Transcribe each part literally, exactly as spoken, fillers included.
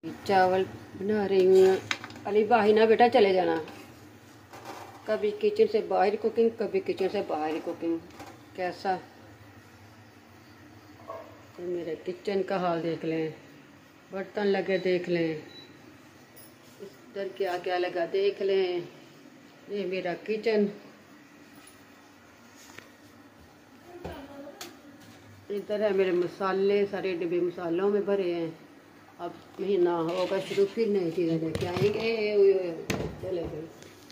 चावल बना रही हूँ। अली बाही ना बेटा चले जाना। कभी किचन से बाहर कुकिंग, कभी किचन से बाहर कुकिंग। कैसा तो मेरे किचन का हाल देख लें, बर्तन लगे देख लें, इधर क्या क्या लगा देख लें। ये मेरा किचन, इधर है मेरे मसाले, सारे डिब्बे मसालों में भरे हैं। अब महीना होगा शुरू, फिर नई चीज़ें लेके आएंगे। चले गए,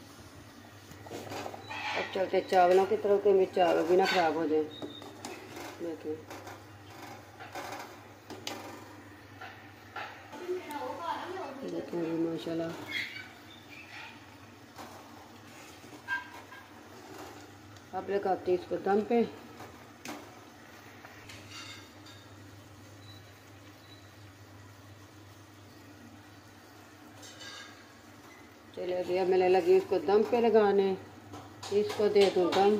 अब चलते चावलों की तरफ के, मेरे चावल भी ना खराब हो जाए। देखिए देखिए माशाल्लाह। आप लगाते हैं इसको दम पे। चलिए अभी अब मैं लगी इसको दम पे लगाने। इसको दे दूँ दम।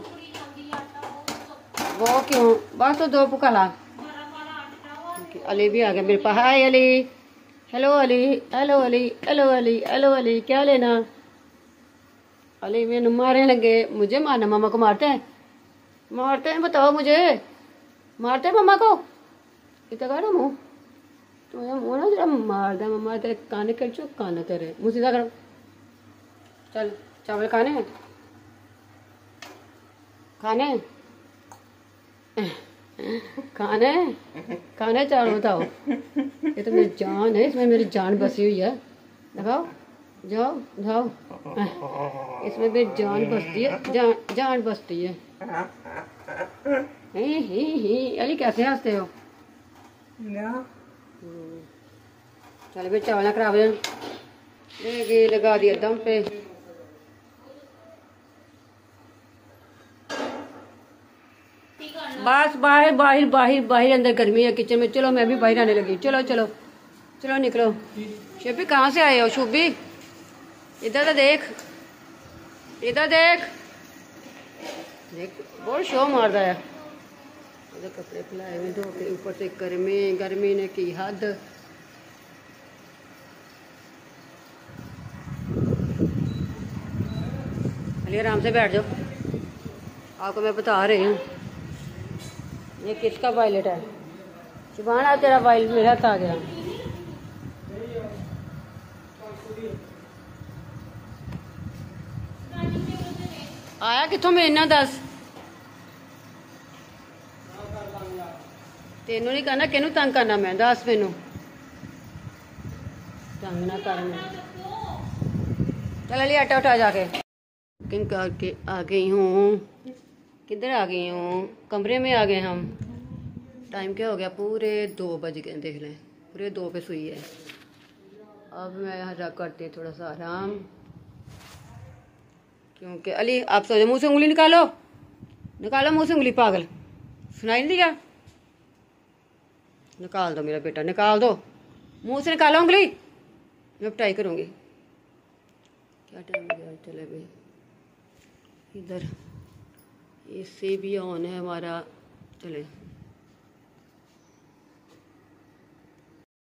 वो क्यों बस तो दो पुकाला। अली भी आ गया मेरे पास। Hi Ali, hello Ali, hello Ali, hello Ali, hello Ali, क्या लेना? अली मैंने मारने लगे। मुझे मारना? मामा को मारते हैं? मारते हैं? बताओ मुझे, मारते हैं मामा को? इतना करो मुँह तो मुँह ना जरा मार दे। मम्मा तेरे काने कर चो, काने तेरे मुँह सीधा करो। चल चावल खाने हैं, खाने खाने खाने चावल बताओ। ये तो मेरी जान है, इसमें मेरी जान बसी हुई है। दिखाओ, जाओ जाओ, इसमें मेरी जान बसती है, जान जान बसती है। ही ही ही अली कैसे हंसते हो? चल फिर चावल खराब हो जाए। लगा दिया दम पे। बस बाहर बाहर बाहर बाहर, अंदर गर्मी है किचन में। चलो मैं भी बाहर आने लगी। चलो चलो चलो निकलो। शुभी कहाँ से आए हो? शुभी इधर तो देख, इधर देख देख, बहुत शो मार रहा है। इधर कपड़े फैलाए हुए धो के, ऊपर से गर्मी, गर्मी ने की हद। अली आराम से बैठ जाओ, आपको मैं बता रही हूँ। ये किसका वायलेट है? सुभान अल्लाह, तेरा वायलेट मेरे हाथ आ गया। आया कितों? मेरे ना दस तेनों नहीं करना, किनू तंग करना मैं? दस मैनू तंग ना कर। चल अली आटा उठा जाके। कुकिंग करके आ गई हूँ। किधर आ गई हूँ? कमरे में आ गए हम। टाइम क्या हो गया? पूरे दो बज गए, देख लें पूरे दो पे सुई है। अब मैं हरा करती थोड़ा सा आराम, क्योंकि अली आप सोचो। मुँह से उंगली निकालो, निकालो मुँह से उंगली। पागल, सुनाई नहीं दिया? निकाल दो मेरा बेटा, निकाल दो मुँह से, निकालो उंगली। मैं पिटाई करूँगी। क्या टाइम हो गया? चले भाई, इधर एसी भी ऑन है हमारा। चले